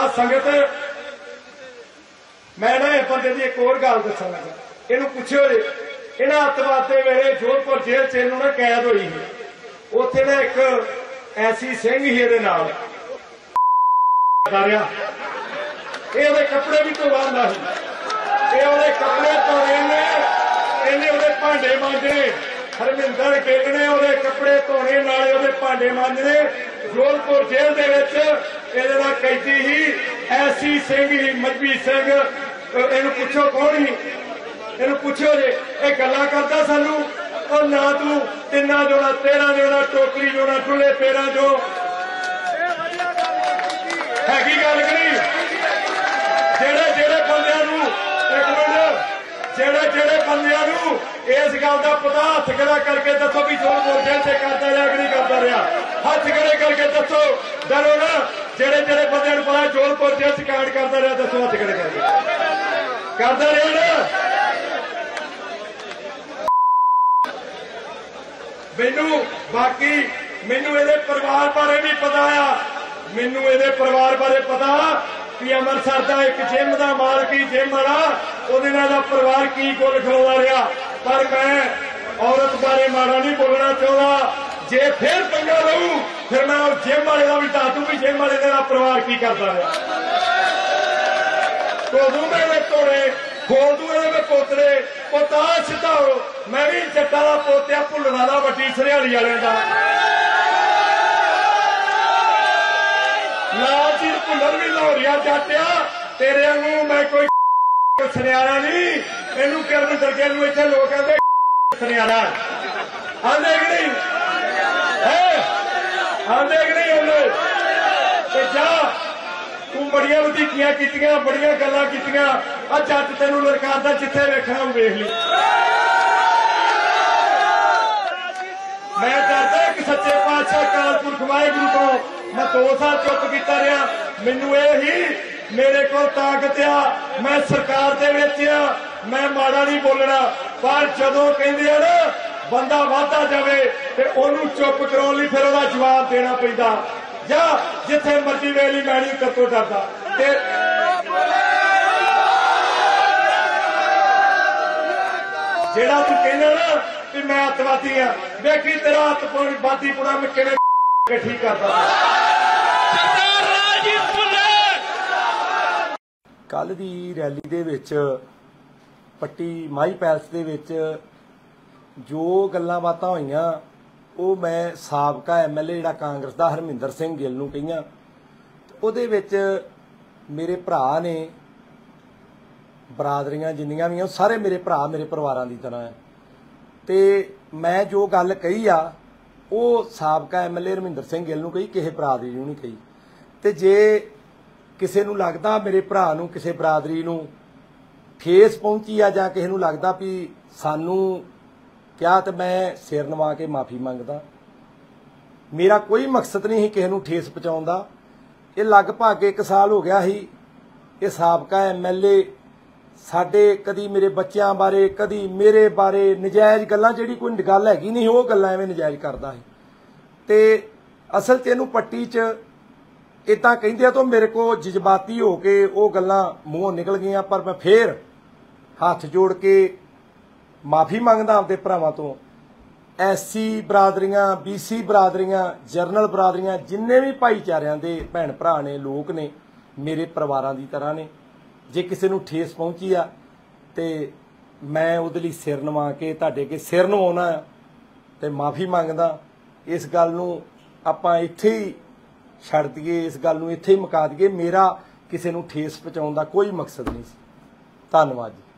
साध संगत मैं ना इस बंदे की एक और गल दसन लगा, इनू पुछो जी इन्हां अतवाद के वेले जोधपुर जेल च इनू ना कैद हुई है, उत्थे ना एक ऐसी सिंह ही इहदे नाल ये कपड़े भी धोवांदा सी, ये कपड़े धोने ने इन्हें उहदे भांडे मांजने, हरमिंदर गिल ने उहदे कपड़े धोने नाले उहदे भांडे मांजने। जोधपुर जेल दे विच इहदे नाल कैदी ही ऐसी सिंह ही मजबी सिंह, इहनूं पुछो कौन ही, इहनूं पुछो जे ये गल्लां करदा सानू और ना तू तिन्ना जो ना 13 जो ना टोकरी जो ना टुले पेरा जो हैगी गल करी। जेड़े जेड़े बंदियां नूं एक मिनट जेड़े बंदियां नूं इस गल का पता हथ खड़ा करके दसो भी जोधपुर जेल से करता रहा कि नहीं करता रहा, हथ खड़े करके दसो, डरो ना। जेड़े जेड़े बंदियां नूं पता जोधपुर जेल से कांड करता रहा दसो हथ खड़े करके करता रहा ना। मैनू बाकी मैनू ये परिवार बारे भी पता आ, मैनू ये परिवार बारे पता कि अमृतसर का एक जिम का मालक ही जिम वाला उहदा परिवार की गुल खिलाउंदा रहा, पर मैं औरत बारे माड़ा नहीं बोलना चाहता। जे फिर पंगा लू फिर मैं उस जिम वाले का भी दस दूं भी जिम वाले का परिवार की करता रहा, तो दूं मेरे तोड़े खोल दूं मेरे पोतरे पोता सीधा हो। मैं भी जट्टा का पोतिया भुल्लना का वड्डी सरियाली वाले का लाल जी भुल्लर भी लाहौरिया जाटिया तेरे वांगू मैं कोई सुनियारा नहीं, इनू किरण गिल नूं इत्थे लोग कहते सुनियारा आंदे कि नहीं आंदे कि नहीं आंदे जा तू बड़िया वधीकियां कीतियां बड़िया गल्लां कीतियां आ जट तैनूं ललकारदा जिथे वेखना वेख ली। मैं डरदा कि सच्चे पातशाह अकाल पुरख वाहिगुरू तो मैं 2 साल चुप कीता रहा, मैनू ये ही मेरे को ताकत आ, मैं सरकार दे विच आ, मैं माड़ा नहीं बोलना, पर जदों कहंदे आ ना बंदा वाधा जावे ते ओनू चुप कराउण लई फिर ओहदा जवाब देना पैंदा, जा जिथे मर्जी वेली मैं नहीं कतों डरदा। जेड़ा तू कहना ना कि मैं अतवादी हाँ, देखी तेरा अतवादीपुरा में किवें ठीक करदा। कल दी रैली दे विच पट्टी माही पैलस दे विच जो गल्लां बातां होईयां ਉਹ मैं साबका MLA ਜਿਹੜਾ कांग्रेस ਦਾ ਹਰਮਿੰਦਰ ਸਿੰਘ ਗਿੱਲ ਨੂੰ ਕਹੀਆਂ, ਉਹਦੇ ਵਿੱਚ ਮੇਰੇ ਭਰਾ ਨੇ ਬਰਾਦਰੀਆਂ ਜਿੰਨੀਆਂ ਵੀ ਆ ਸਾਰੇ ਮੇਰੇ ਭਰਾ ਮੇਰੇ ਪਰਿਵਾਰਾਂ ਦੀ ਤਰ੍ਹਾਂ ਹੈ, ਤੇ ਮੈਂ ਜੋ ਗੱਲ ਕਹੀ ਆ ਉਹ ਸਾਬਕਾ MLA ਹਰਮਿੰਦਰ ਸਿੰਘ ਗਿੱਲ ਨੂੰ ਕਹੀ, ਕਿਸੇ ਬਰਾਦਰੀ ਨੂੰ ਨਹੀਂ ਕਹੀ। ਤੇ ਜੇ ਕਿਸੇ ਨੂੰ ਲੱਗਦਾ ਮੇਰੇ ਭਰਾ ਨੂੰ ਕਿਸੇ ਬਰਾਦਰੀ ਨੂੰ ਠੇਸ ਪਹੁੰਚੀ ਆ ਜਾਂ ਕਿਸੇ ਨੂੰ ਲੱਗਦਾ ਵੀ ਸਾਨੂੰ क्या तो मैं सिर नवा के माफ़ी मंगदा, मेरा कोई मकसद नहीं किसी नूं ठेस पहुँचाउण दा। ये लगभग 1 साल हो गया ही ये साबका MLA साडे कदी मेरे बच्चों बारे कदी मेरे बारे नजायज़ गल्लां जिहड़ी कोई गल हैगी नहीं वो गल्लां एवें नजायज़ करदा है, ते असल च इहनूं पट्टी च इदां कहिंदे तो मेरे को जज्बाती हो के वो गल्लां मूँहों निकल गईयां, पर मैं फिर हथ जोड़ के माफ़ी मंगदा आपदे भरावां तो। SC बरादरियां BC बरादरियां जरनल बरादरियां जिन्ने भी भाईचारियां दे भैन भरा ने लोग ने मेरे परिवारां दी तरह ने, जे किसी नूं ठेस पहुंची आ ते मैं उहदे लई सिर नवा के तुहाडे अगे सिर नवाउणा ते माफ़ी मंगदा। इस गल नूं आपां इत्थे ही छड्ड दईए, इस गल नूं इत्थे ही मुका दईए, मेरा किसी नूं ठेस पहुंचाउण दा कोई मकसद नहीं सी। धन्नवाद जी।